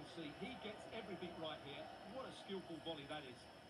see, he gets everything right here. What a skillful volley that is.